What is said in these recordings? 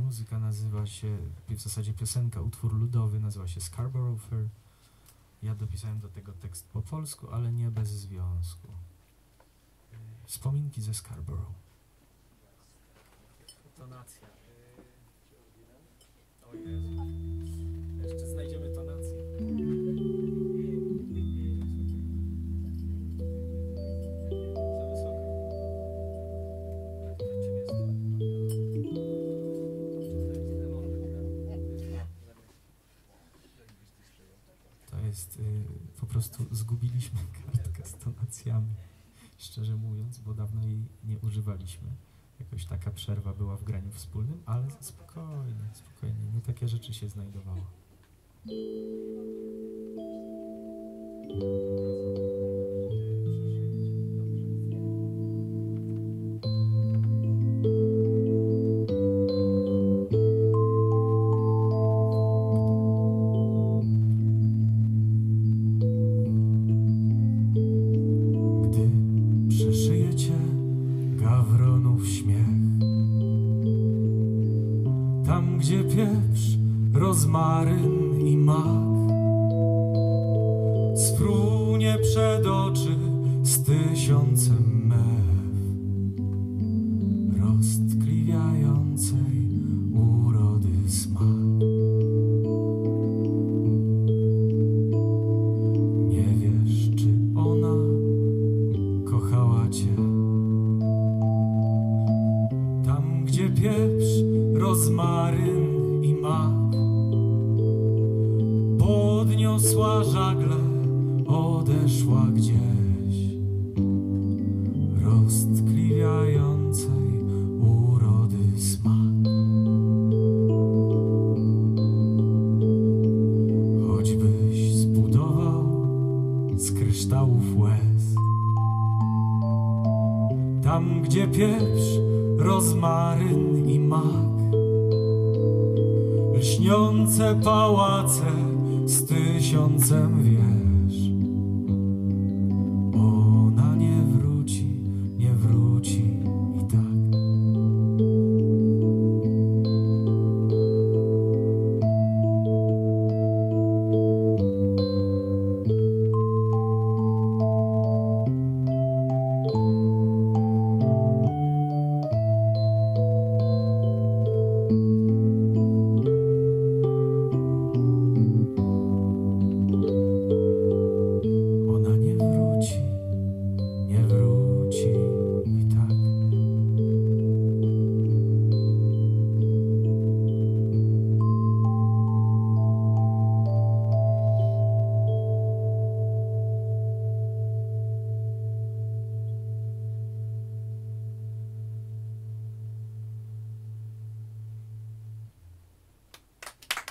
muzyka nazywa się, w zasadzie piosenka, utwór ludowy nazywa się Scarborough Fair. Ja dopisałem do tego tekst po polsku, ale nie bez związku. Wspominki ze Scarborough. Tonacja. O Jezu. Jeszcze znajdziemy tonację. Za wysoko. Czym jest? To jest, po prostu zgubiliśmy kartkę z tonacjami, szczerze mówiąc, bo dawno jej nie używaliśmy. Jakoś taka przerwa była w graniu wspólnym, ale spokojnie, spokojnie, nie takie rzeczy się znajdowało. Gdy przeszyje cię gawronów śmiech, tam gdzie pieprz, rozmaryn i mak sfrunie przed oczy z tysiącem mew roztkliwiającej urody smak. Nie wiesz, czy ona kochała cię tam, gdzie pieprz, rozmaryn i mak podniosła żagle, odeszła gdzieś roztkliwiającej urody smak. Choćbyś zbudował z kryształów łez tam, gdzie pieprz, rozmaryn i mak, lśniące pałace z tysiącem wież, ona nie wróci, nie wróci i tak. Ona nie wróci, nie wróci i tak.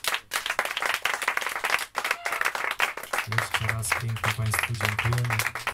Jeszcze raz pięknie Państwu dziękujemy.